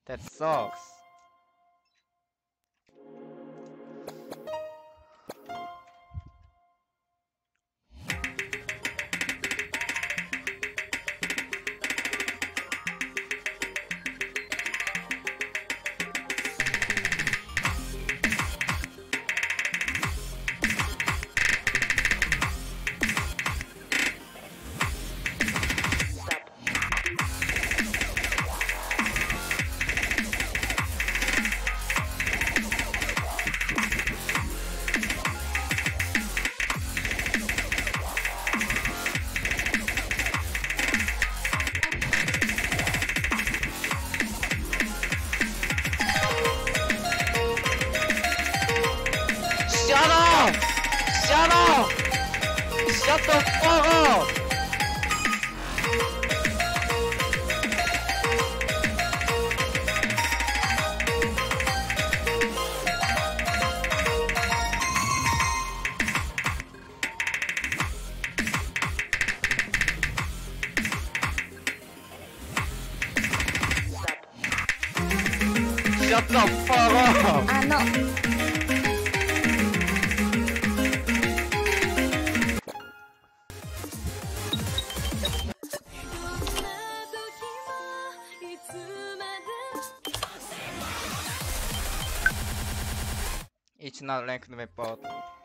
That sucks. Shut up! Shut up! Shut the fuck up! Shut the fuck up! 1 na ranked report.